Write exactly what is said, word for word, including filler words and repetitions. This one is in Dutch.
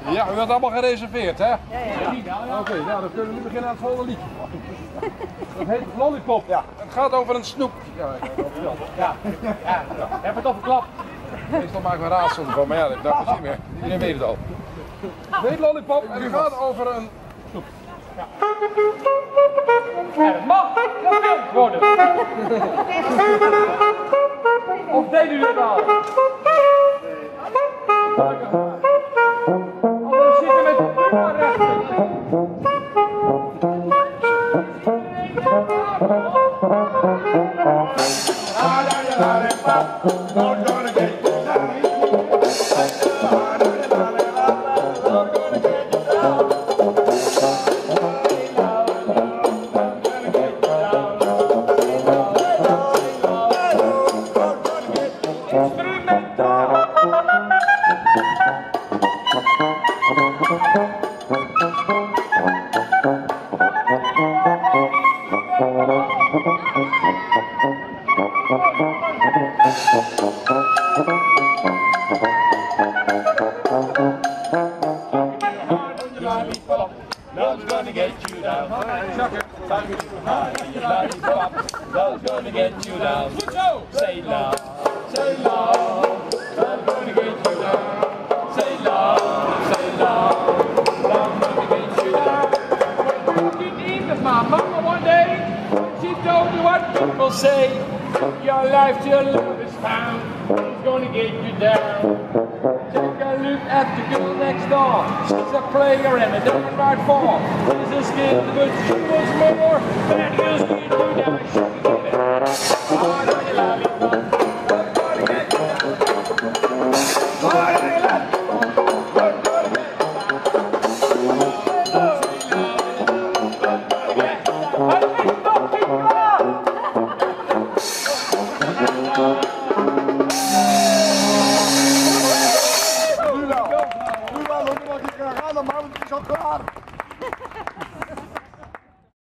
Ja, u had allemaal gereserveerd, hè? Ja, ja. Oké, nou dan kunnen we nu beginnen aan het volgende liedje. Dat heet Lollipop. Ja. Het gaat over een snoep. Ja, ja. ja. Heb het al verklapt? Meestal maken we raadsel van, maar ja, dat dacht ik niet meer. Iedereen weet het al. Het heet Lollipop en het gaat over een snoep. Ja. Er mag gefilmd worden. Of deden jullie het al? Anders zitten we met de rechter. Love's gonna get you down. Love's gonna get you down. Say love, say love. Love's gonna get you down. Say love, say love. Love's gonna get you down. You eat with my mama one day. She told me what people say. Your life, your love is found. It's gonna get you down. Take a look at the girl next door. She's a player and a downright fall. She's a skin, but she was more than you see you down. She can get it. Oh, do you love me? I'm gonna get you down. Oh, do you love me? I'm gonna get you Nu wel, nu wel, nu mag je gaan, maar het is al klaar.